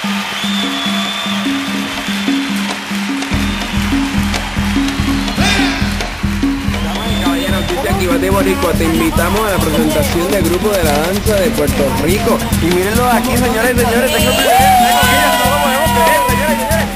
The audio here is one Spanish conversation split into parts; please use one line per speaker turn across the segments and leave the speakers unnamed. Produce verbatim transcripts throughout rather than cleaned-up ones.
De Boricua, te invitamos a la presentación del grupo de la danza de Puerto Rico. Y mírenlo aquí, señores y señores, tengo que ver, tengo que ver, no lo podemos creer, señores y señores.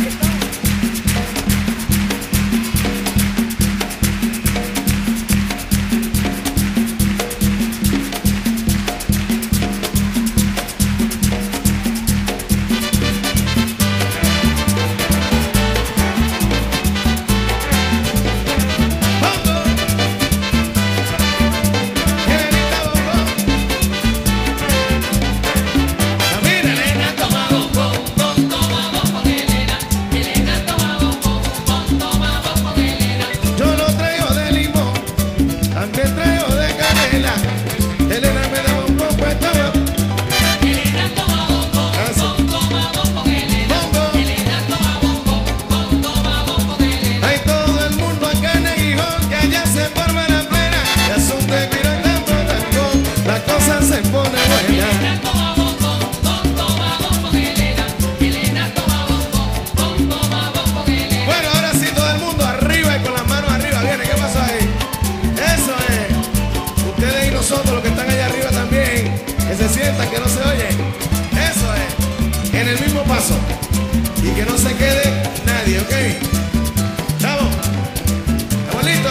Nosotros los que están allá arriba también, que se sientan, que no se oye. Eso es, en el mismo paso. Y que no se quede nadie, ¿ok? ¿Estamos? ¿Estamos listos?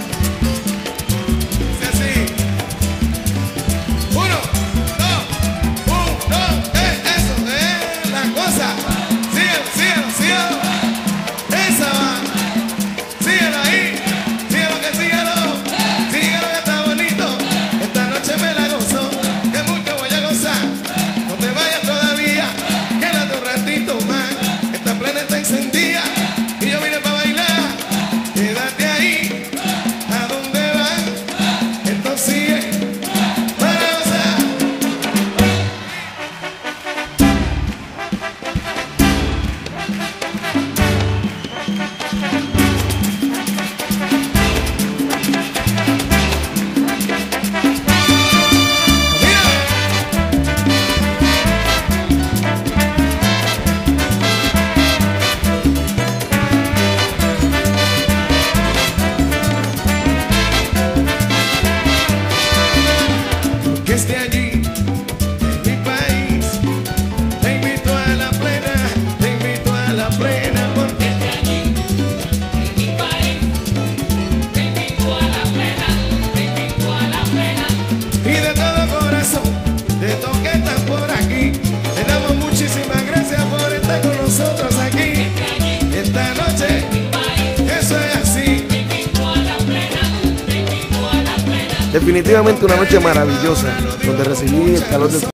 Dice así. Uno, dos, uno, dos, tres. Eso es la cosa. Síguelo, síguelo, síguelo. Esa va. Síguelo ahí. Síguelo que síguelo. Síguelo que está bonito. Me la gozo, que mucho voy a gozar. No te vayas todavía, quédate un ratito más. Esta plena está encendida y yo vine para bailar. Quédate ahí, ¿a dónde vas? Esto sigue para gozar. Que esté allí, en mi país, te invito a la plena, te invito a la plena, porque esté allí, en mi país, te invito a la plena, te invito a la plena. Y de todo corazón, de todos que están por aquí, te damos muchísimas gracias por estar con nosotros aquí, esta noche, eso es así.
Definitivamente una noche maravillosa, donde recibí el calor del